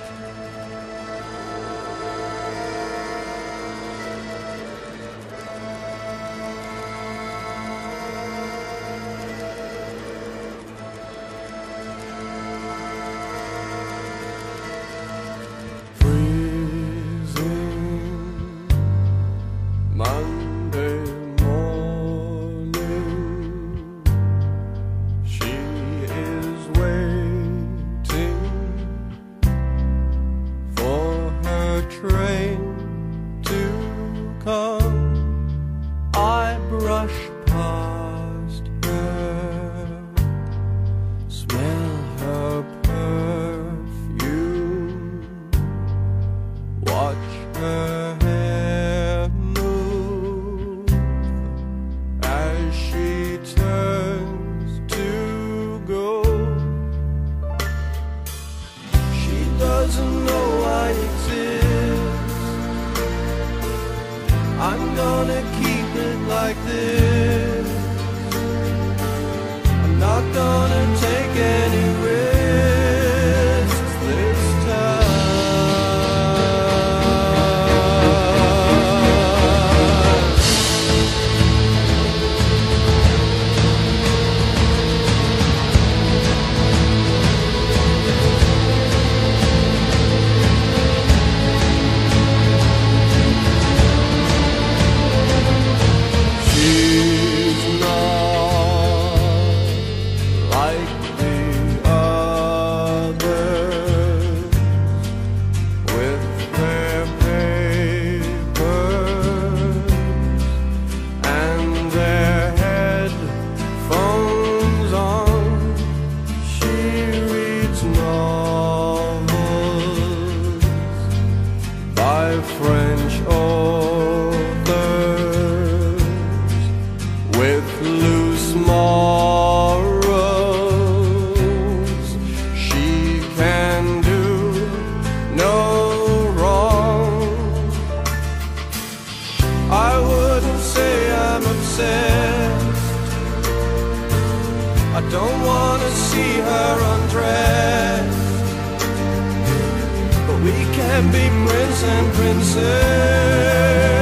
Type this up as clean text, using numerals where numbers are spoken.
Monday morning, she is waiting for her train to come. I brush past her, smell her perfume, watch her hair move as she turns to go. She doesn't know I exist. I'm gonna keep it like this. I'm not gonna take any risks this time. She's not like the others with their papers and their headphones on. She reads novels by French authors with loose morals. She can do no wrong. I wouldn't say I'm obsessed. I don't wanna see her undressed, but we can be prince and princess.